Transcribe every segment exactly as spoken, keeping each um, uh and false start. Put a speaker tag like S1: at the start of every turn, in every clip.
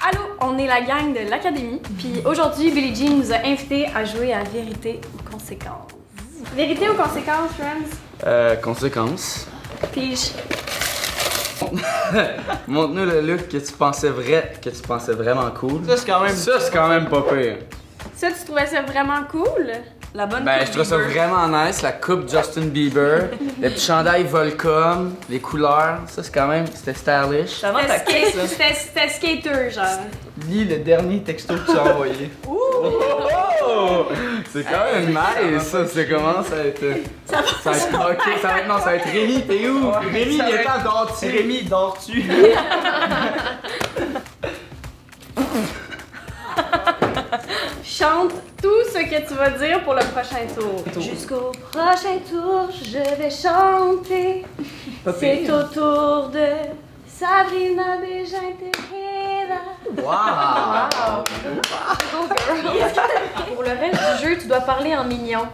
S1: Allô, on est la gang de l'Académie, puis aujourd'hui, Billie Jean nous a invités à jouer à Vérité ou Conséquence. Vérité ou Conséquence, friends?
S2: Euh, conséquence.
S1: Pige.
S2: Montre-nous le look que tu pensais vrai, que tu pensais vraiment cool.
S3: Ça, c'est quand même...
S2: Ça, c'est quand même pas pire.
S1: Ça, tu trouvais ça vraiment cool?
S4: La bonne
S2: Ben,
S4: coupe
S2: je trouve ça
S4: Bieber.
S2: vraiment nice, la coupe Justin Bieber, le petit chandail Volcom, les couleurs, ça c'est quand même, c'était stylish.
S4: C'est avant
S1: C'était
S4: tactique,
S1: skate-
S4: ça.
S1: C'était c'était skater, genre.
S3: Lis le dernier texto que tu as envoyé.
S2: Oh! C'est quand même nice, ça, c'est comment ça va être... Ça va être... Ok, ça va être... Non, ça va être Rémi, t'es où? Rémi,
S3: Ça
S2: il
S3: va
S2: est
S3: être-
S2: temps dors-tu?
S3: Rémi, dors-tu?
S1: Chante tout ce que tu vas dire pour le prochain tour. Jusqu'au prochain tour, je vais chanter. C'est au tour de Sabrina Bégin-Tequila.
S2: Wow!
S1: Pour le reste du jeu, tu dois parler en mignon.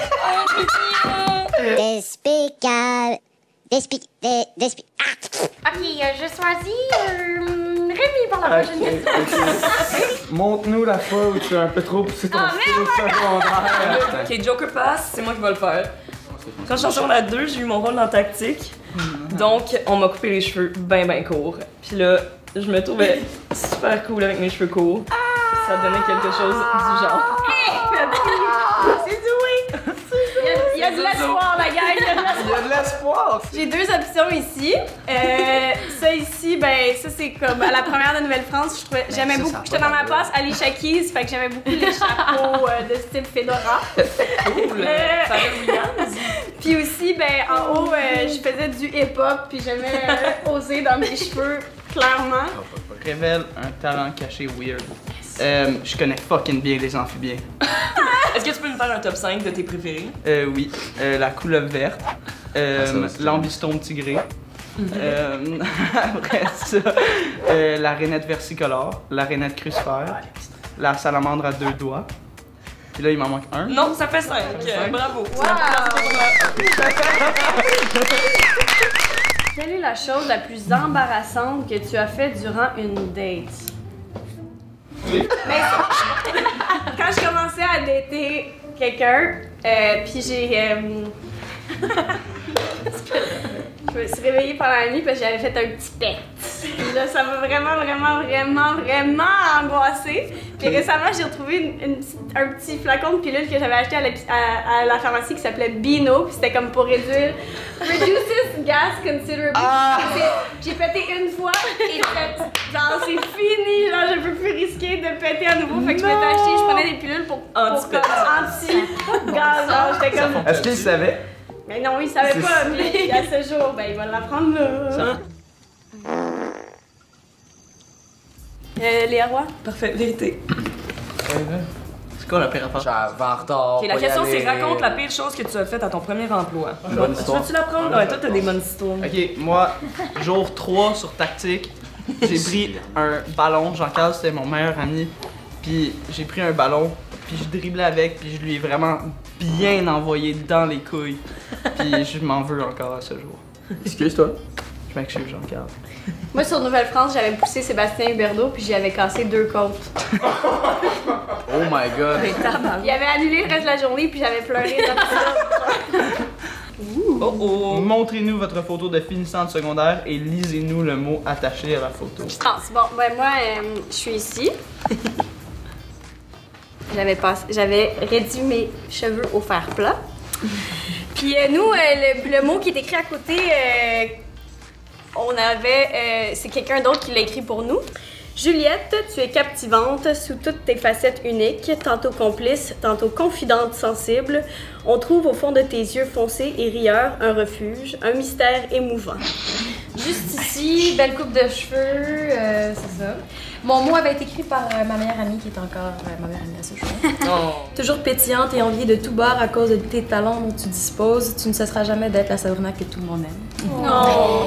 S5: Despical. Despic. De, despic. Ah!
S1: Ok, euh, je choisis euh, Rémi pour la prochaine question.
S2: Montre-nous la fois où tu as un peu trop poussé ton
S1: Ah,
S2: style secondaire.
S4: Ok, Joker pass, c'est moi qui vais le faire. Quand je suis en secondaire deux, j'ai eu mon rôle dans Tactique. Donc, on m'a coupé les cheveux ben ben courts. Puis là, je me trouvais super cool avec mes cheveux courts. Ça donnait quelque chose du genre.
S1: C'est doué! Il y a, il y a de l'espoir, la gang! Il y a de l'espoir.
S2: Il y a de l'espoir!
S1: J'ai deux options ici. Euh, ça ici, ben ça c'est comme à la première de Nouvelle-France. Je trouvais- J'aimais
S3: ça,
S1: beaucoup.
S3: ça a
S1: J'étais
S3: pas
S1: dans ma
S3: d'allure.
S1: passe Alicia Keys, fait que j'aimais beaucoup les chapeaux euh, de style Fedora.
S4: Cool.
S1: Euh,
S4: Pharrell Williams.
S1: Puis aussi, ben en haut, euh, je faisais du hip-hop, puis j'aimais euh, oser dans mes cheveux, clairement.
S3: Révèle un talent caché weird. Euh, je connais fucking bien les amphibiens.
S4: Est-ce que tu peux me faire un top cinq de tes préférés?
S3: Euh, oui. Euh, la couleuvre verte. Euh,
S2: Ah, ça va, c'est
S3: L'ambistome tigré. euh, après ça, euh, la rainette versicolore. La rainette crucifère. La salamandre à deux doigts. Puis là, il m'en manque un.
S4: Non, ça fait cinq. Bravo.
S1: Quelle est la chose la plus embarrassante que tu as fait durant une date? Ben, quand je commençais à dater quelqu'un, euh, puis j'ai... euh, je me suis réveillée pendant la nuit parce que j'avais fait un petit pet. Puis là, ça m'a vraiment, vraiment, vraiment, vraiment angoissée. Puis récemment, j'ai retrouvé une, une petite- un petit flacon de pilule que j'avais acheté à la, à- à la pharmacie qui s'appelait Bino. Puis c'était comme pour réduire... Reduces gas considerably. C'est- J'ai pété une fois et c'est- genre c'est fini. Genre, je peux plus risquer de péter à nouveau. Fait que je m'étais acheté, je prenais des pilules pour... pour
S4: Anti-pet.
S1: comme anti-gaz. Genre, j'étais comme...
S2: Est-ce qu'il savait?
S1: Mais non, il savait
S2: C'est-
S1: pas, mais à ce jour, ben il va l'apprendre là. Euh, Léa Roy?
S4: Parfait, vérité.
S3: C'est quoi la pire affaire?
S2: J'avais en retard.
S4: Ok, la
S2: pas y
S4: question c'est
S2: aller.
S4: raconte la pire chose que tu as faite à ton premier emploi.
S2: Bonne
S4: Tu
S2: histoire.
S4: veux-tu la prendre? Ouais, toi t'as des bonnes histoires.
S3: Ok, moi, jour trois sur Tactique, j'ai pris un ballon. Jean-Carl, c'était mon meilleur ami. Puis j'ai pris un ballon, puis je driblais avec, puis je lui ai vraiment bien envoyé dans les couilles. Puis je m'en veux encore à ce jour.
S2: Excuse-toi.
S3: Je m'excuse, Jean-Carl.
S1: Moi sur Nouvelle-France, j'avais poussé Sébastien Huberdeau puis j'y avais cassé deux côtes.
S2: Oh my god.
S1: Il avait annulé le reste de la journée puis j'avais pleuré dans ça.
S4: Oh oh!
S3: Montrez-nous votre photo de finissant de secondaire et lisez-nous le mot attaché à la photo.
S1: Ah, c'est bon, ben moi, euh, je suis ici. J'avais pas, j'avais réduit mes cheveux au fer plat. Puis euh, nous, euh, le, le mot qui est écrit à côté, euh, on avait, euh, c'est quelqu'un d'autre qui l'a écrit pour nous. Juliette, tu es captivante sous toutes tes facettes uniques, tantôt complice, tantôt confidente sensible. On trouve au fond de tes yeux foncés et rieurs un refuge, un mystère émouvant.
S6: Juste ici, belle coupe de cheveux, euh, c'est ça. Mon mot avait été écrit par euh, ma meilleure amie qui est encore euh, ma meilleure amie à ce jour. Toujours pétillante et enviée de tout bord à cause de tes talents dont tu disposes, tu ne cesseras jamais d'être la Sabrina que tout le monde aime.
S1: Oh!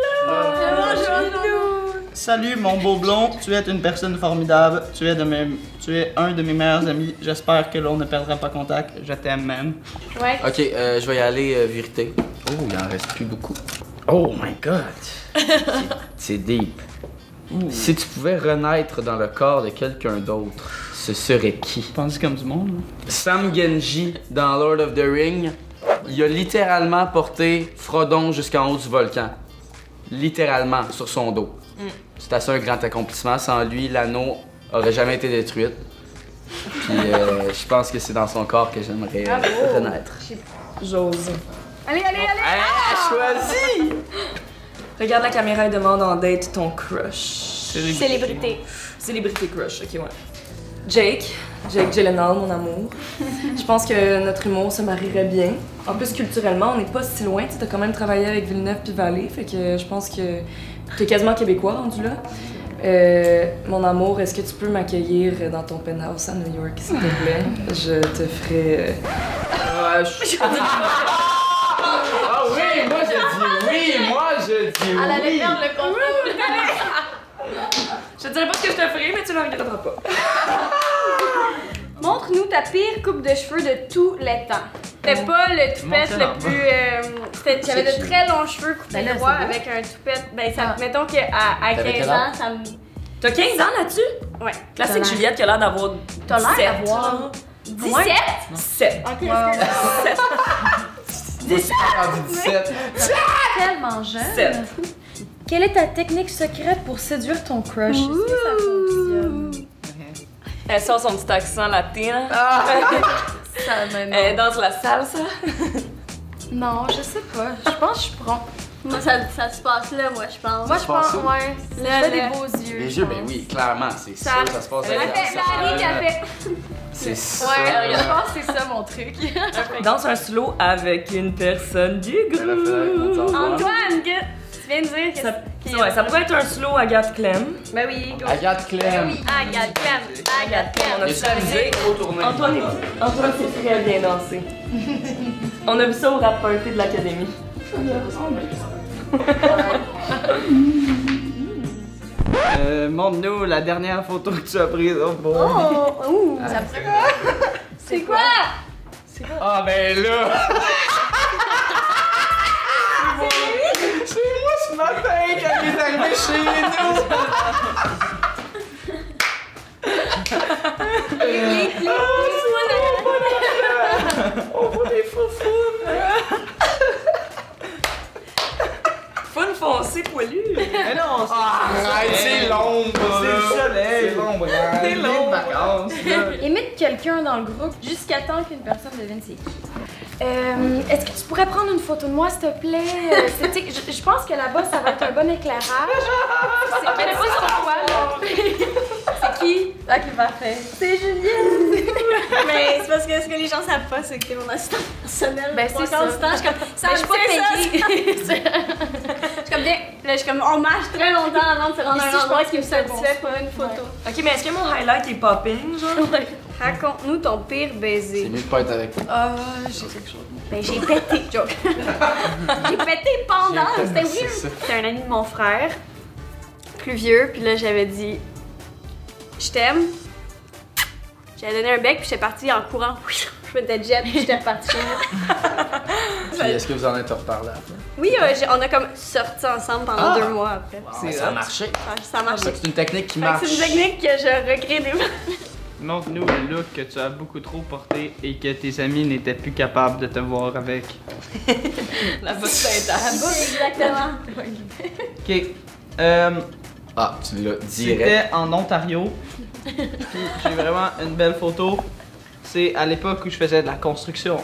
S3: Salut mon beau blond, tu es une personne formidable, tu es, de mes, tu es un de mes meilleurs amis, j'espère que l'on ne perdra pas contact, je t'aime même.
S1: Ouais.
S2: Ok, euh, je vais y aller, euh, vérité. Oh, il en reste plus beaucoup. Oh my god. C'est- C'est deep.
S3: Ouh.
S2: Si tu pouvais renaître dans le corps de quelqu'un d'autre, ce serait qui?
S3: Pense comme du monde.
S2: Sam Genji dans Lord of the Ring, il a littéralement porté Frodon jusqu'en haut du volcan. Littéralement, sur son dos. Mm. C'est assez un grand accomplissement. Sans lui, l'anneau aurait jamais été détruite. Puis euh, je pense que c'est dans son corps que j'aimerais euh, renaître.
S4: J'ose.
S1: Allez, allez, allez!
S2: Hey,
S1: Ah!
S2: choisis!
S4: Regarde la caméra et demande en date ton crush.
S1: Célébrité.
S4: Célébrité crush, ok, ouais. Jake, Jake Gyllenhaal, mon amour. Je pense que notre humour se marierait bien. En plus, culturellement, on n'est pas si loin. Tu as quand même travaillé avec Villeneuve puis Vallée, fait que je pense que tu es quasiment québécois rendu là. Euh, mon amour, est-ce que tu peux m'accueillir dans ton penthouse à New York, s'il te plaît? Je te ferai... Euh, je...
S2: Ah oui, moi je dis oui, moi je dis
S6: Elle allait
S2: oui.
S6: perdre le contrôle.
S4: Je te dirai pas ce que je te ferai, mais tu ne le regretteras pas.
S1: Montre-nous ta pire coupe de cheveux de tous les temps. C'était pas le toupette le plus. Euh, c'était- J'avais de très longs cheveux coupés
S6: Ben là,
S1: droit
S6: c'est beau.
S1: avec un toupette. Ben, ça,
S6: Ah.
S1: mettons qu'à à
S2: T'avais
S1: quinze
S2: quel
S1: ans,
S2: âge?
S1: ça me.
S4: T'as quinze ans là-dessus?
S1: Ouais.
S4: Classique
S6: l'air-
S4: Juliette qui a l'air d'avoir
S6: T'as l'air
S4: dix-sept,
S6: d'avoir-
S4: genre.
S1: dix-sept?
S4: dix-sept.
S1: Ok,
S6: Wow.
S1: excuse.
S2: Moi aussi, j'ai rendu dix-sept.
S6: Tellement jeune.
S4: Sept.
S6: Quelle est ta technique secrète pour séduire ton crush? Est-ce que ça fonctionne?
S4: Elle sort son petit accent latin.
S6: Ça, mais non.
S4: Elle danse la salsa.
S6: Non, je sais pas. Je pense que je prends.
S1: Moi, ça, ça se passe là, moi, je pense.
S6: Moi, je pense,
S2: passe où?
S6: ouais.
S1: Là,
S6: Je fais
S1: là.
S6: des beaux yeux.
S2: Les
S6: je
S2: yeux, ben
S6: pense.
S2: oui, clairement, c'est
S1: Ça-
S2: sûr, ça se passe
S1: Elle a
S2: avec
S1: fait Marie qui a fait.
S2: C'est sûr.
S6: Ouais, je pense que c'est ça mon truc.
S4: Danse un slow avec une personne du
S2: Elle a fait
S4: groupe.
S1: Antoine, que- tu viens de dire que.
S4: Ça,
S1: qu'il-
S4: ouais, ça pourrait être un slow Agathe Clem.
S1: Ben oui, go.
S2: Agathe Clem.
S1: Agathe Clem. Agathe
S4: On a
S1: Clem.
S4: vu ça
S2: musique au tournée.
S4: Antoine, est- Antoine sait très bien danser. On a vu ça au rap party de l'académie.
S3: Euh, montre-nous la dernière photo que tu as prise. Oh, bon.
S1: Oh, ouh.
S6: Ça pourrait-
S1: C'est quoi?
S2: Ah ben là! C'est moi ce matin quand il est arrivé chez nous! On voit des faufounes!
S4: Fun foncé poilu.
S3: Mais non, c'est
S2: Arrête, c'est l'ombre!
S3: c'est le soleil.
S2: C'est l'ombre!
S3: C'est long. vacances. là.
S6: Imite quelqu'un dans le groupe jusqu'à temps qu'une personne devine c'est qui. Euh, Est-ce que tu pourrais prendre une photo de moi, s'il te plaît? Euh, c'est- tu sais, je, je pense que là-bas, ça va être un bon éclairage. C'est mais pas sur toi, là. C'est qui? Ok, parfait. C'est Juliette.
S1: Mais c'est parce que ce que les gens savent pas, c'est que t'es mon assistant personnel.
S6: Ben, c'est
S1: Trois quarts
S6: ça.
S1: du temps, je suis comme, ça
S6: Ben,
S1: me
S6: je suis pas
S1: tient,
S6: payée.
S1: ça. Je suis comme, bien, là, je suis comme, on marche très longtemps avant de se rendre à
S6: Ici,
S1: un
S6: je
S1: endroit
S6: pense
S1: qui me
S6: que c'est bon.
S1: satisfait pour une photo.
S4: Ok, mais est-ce que mon highlight est popping, genre?
S1: Raconte-nous ton pire
S2: C'est
S1: baiser.
S2: mieux de pas être avec moi.
S6: Ah, j'ai quelque chose.
S1: Ben, j'ai pété, joke. J'ai pété pendant, c'était
S2: C'est
S1: weird.
S2: ça.
S1: C'était un ami de mon frère, plus vieux, puis là, j'avais dit, je t'aime. J'avais donné un bec, puis j'étais partie en courant. Je mettais jet, puis j'étais repartie chez nous.
S2: Puis est-ce que vous en êtes reparlé après?
S1: Oui, euh, j'ai- on a comme sorti ensemble pendant
S2: Ah!
S1: deux mois après.
S2: C'est ça a marché.
S1: Ça, ça marche.
S2: C'est une technique qui
S1: Fait que
S2: marche.
S1: c'est une technique que je recrée des
S3: Montre-nous le look que tu as beaucoup trop porté et que tes amis n'étaient plus capables de te voir avec.
S4: La bosse pintable.
S1: Exactement.
S3: Ok. Euh,
S2: Ah, tu l'as direct.
S3: C'était en Ontario. Puis j'ai vraiment une belle photo. C'est à l'époque où je faisais de la construction.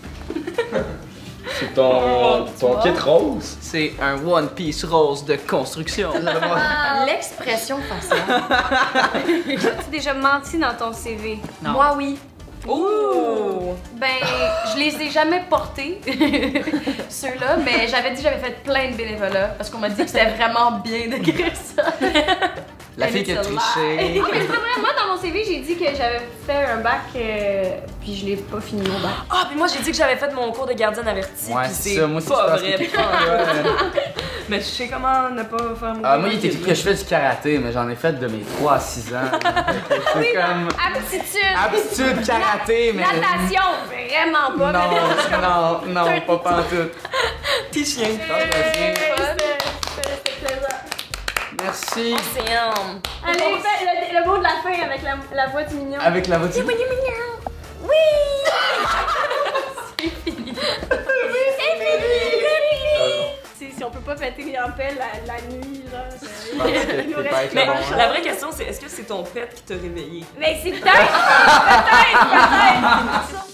S2: C'est ton, ton kit rose.
S3: C'est un One Piece rose de construction.
S6: L'expression faciale.
S1: As-tu déjà menti dans ton C V?
S3: Non.
S6: Moi, oui.
S4: Ouh!
S6: Ben, je les ai jamais portés, ceux-là, mais j'avais dit que j'avais fait plein de bénévolat parce qu'on m'a dit que c'était vraiment bien d'écrire ça.
S2: La fille qui a triché.
S1: Ah, mais c'est pas vrai. Moi, dans mon C V, j'ai dit que j'avais fait un bac, euh, puis je l'ai pas fini mon bac.
S4: Ah, puis moi j'ai dit que j'avais fait mon cours de gardienne avertie.
S2: Ouais,
S4: puis
S2: c'est ça. Moi, c'est
S4: pas
S2: parce
S4: vrai.
S2: que.
S4: Mais je sais comment ne pas faire mon
S2: Ah, moi,
S4: cours
S2: il était écrit que je fais du karaté, mais j'en ai fait de mes trois à six ans. C'est comme.
S1: Aptitude!
S2: Aptitude karaté, mais.
S1: Natation! Vraiment pas.
S2: Non,
S1: mais je suis comme-
S2: non, non, pas pantoute.
S4: Petit chien.
S2: Je pense que c'est-
S1: C'était- c'était- c'était plaisant.
S2: Merci. Merci.
S4: Océan.
S1: Allez, fais le, le mot de la fin avec la, la voix du mignon.
S2: Avec la voix du mignon.
S1: Oui!
S6: C'est fini.
S1: Si, si on peut pas péter les ampelles la, la nuit, là.
S2: Je pense que
S1: il nous
S2: c'est
S1: reste-
S2: pas être
S4: Mais
S2: bon,
S4: la
S2: hein.
S4: vraie question, c'est est-ce que c'est ton pet qui t'a réveillé?
S1: Mais c'est peut-être! Peut-être! Peut-être!